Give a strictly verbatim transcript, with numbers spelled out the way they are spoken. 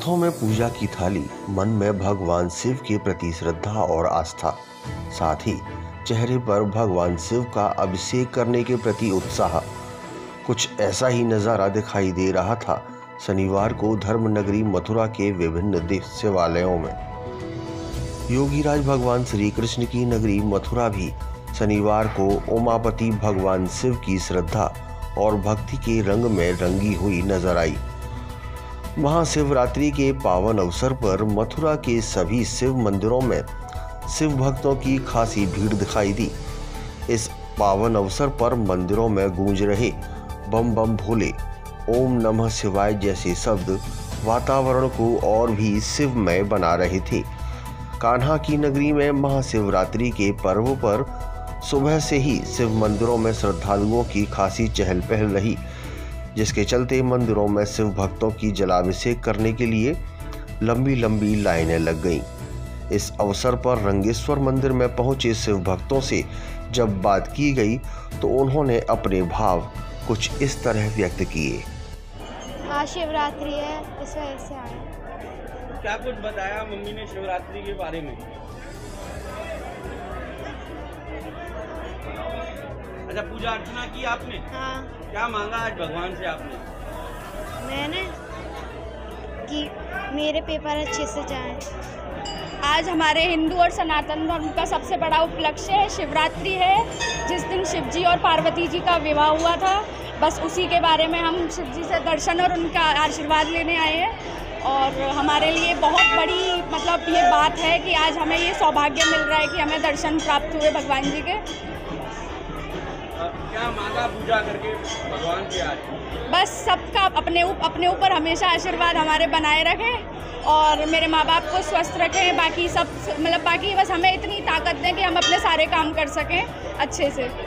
हाथों में पूजा की थाली, मन में भगवान शिव के प्रति श्रद्धा और आस्था, साथ ही चेहरे पर भगवान शिव का अभिषेक करने के प्रति उत्साह। कुछ ऐसा ही नज़ारा दिखाई दे रहा था शनिवार को धर्म नगरी मथुरा के विभिन्न शिवालयों में। योगीराज भगवान श्री कृष्ण की नगरी मथुरा भी शनिवार को उमापति भगवान शिव की श्रद्धा और भक्ति के रंग में रंगी हुई नजर आई। महाशिवरात्रि के पावन अवसर पर मथुरा के सभी शिव मंदिरों में शिव भक्तों की खासी भीड़ दिखाई दी। इस पावन अवसर पर मंदिरों में गूंज रहे बम बम भोले, ओम नमः शिवाय जैसे शब्द वातावरण को और भी शिवमय बना रहे थे। कान्हा की नगरी में महाशिवरात्रि के पर्व पर सुबह से ही शिव मंदिरों में श्रद्धालुओं की खासी चहल पहल रही, जिसके चलते मंदिरों में शिव भक्तों की जलाभिषेक करने के लिए लंबी लंबी लाइनें लग गईं। इस अवसर पर रंगेश्वर मंदिर में पहुंचे शिव भक्तों से जब बात की गई तो उन्होंने अपने भाव कुछ इस तरह व्यक्त किए। आज शिवरात्रि है, इस वजह से आए। क्या कुछ बताया मम्मी ने शिवरात्रि के बारे में? अच्छा, पूजा अर्चना की आपने? हाँ। क्या मांगा आज भगवान से आपने? मैंने कि मेरे पेपर अच्छे से जाएं। आज हमारे हिंदू और सनातन धर्म का सबसे बड़ा उपलक्ष्य है, शिवरात्रि है, जिस दिन शिव जी और पार्वती जी का विवाह हुआ था। बस उसी के बारे में हम शिव जी से दर्शन और उनका आशीर्वाद लेने आए हैं। और हमारे लिए बहुत बड़ी मतलब ये बात है कि आज हमें ये सौभाग्य मिल रहा है कि हमें दर्शन प्राप्त हुए भगवान जी के। क्या मांगा पूजा करके भगवान के आज? बस सबका अपने उप, अपने ऊपर हमेशा आशीर्वाद हमारे बनाए रखें और मेरे माँ बाप को स्वस्थ रखें। बाकी सब मतलब बाकी बस हमें इतनी ताकत दें कि हम अपने सारे काम कर सकें अच्छे से।